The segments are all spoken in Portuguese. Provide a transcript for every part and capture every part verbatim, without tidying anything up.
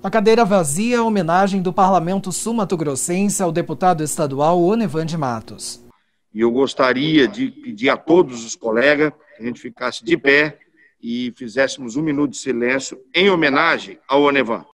A cadeira vazia é a homenagem do Parlamento sul-mato-grossense ao deputado estadual Onevande Matos. E eu gostaria de pedir a todos os colegas que a gente ficasse de pé e fizéssemos um minuto de silêncio em homenagem ao Onevande.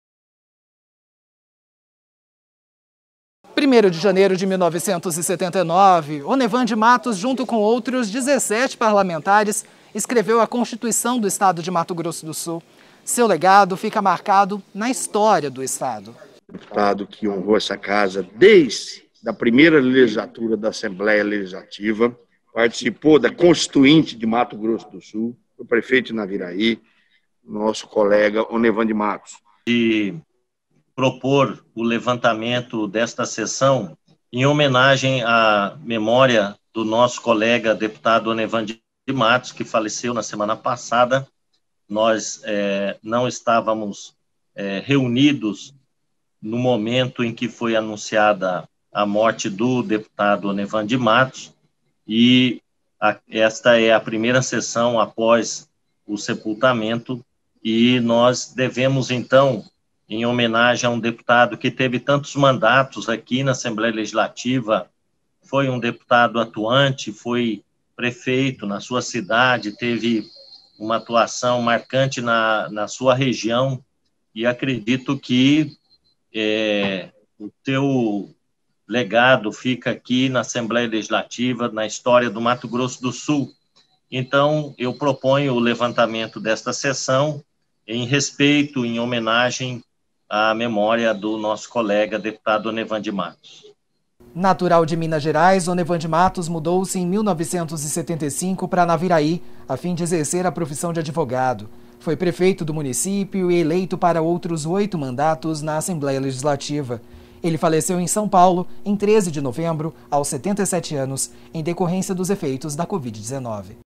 primeiro de janeiro de mil novecentos e setenta e nove, Onevande Matos, junto com outros dezessete parlamentares, escreveu a Constituição do Estado de Mato Grosso do Sul. Seu legado fica marcado na história do Estado. Deputado que honrou essa casa desde a primeira legislatura da Assembleia Legislativa, participou da Constituinte de Mato Grosso do Sul, foi prefeito de Naviraí, nosso colega Onevande Matos. De propor o levantamento desta sessão em homenagem à memória do nosso colega deputado Onevande Matos, que faleceu na semana passada. Nós é, não estávamos é, reunidos no momento em que foi anunciada a morte do deputado Onevande Matos, e a, esta é a primeira sessão após o sepultamento, e nós devemos, então, em homenagem a um deputado que teve tantos mandatos aqui na Assembleia Legislativa, foi um deputado atuante, foi prefeito na sua cidade, teve uma atuação marcante na, na sua região, e acredito que é, o teu legado fica aqui na Assembleia Legislativa, na história do Mato Grosso do Sul. Então, eu proponho o levantamento desta sessão em respeito, em homenagem à memória do nosso colega deputado Onevande Matos. Natural de Minas Gerais, Onevande Matos mudou-se em mil novecentos e setenta e cinco para Naviraí, a fim de exercer a profissão de advogado. Foi prefeito do município e eleito para outros oito mandatos na Assembleia Legislativa. Ele faleceu em São Paulo em treze de novembro, aos setenta e sete anos, em decorrência dos efeitos da covid dezenove.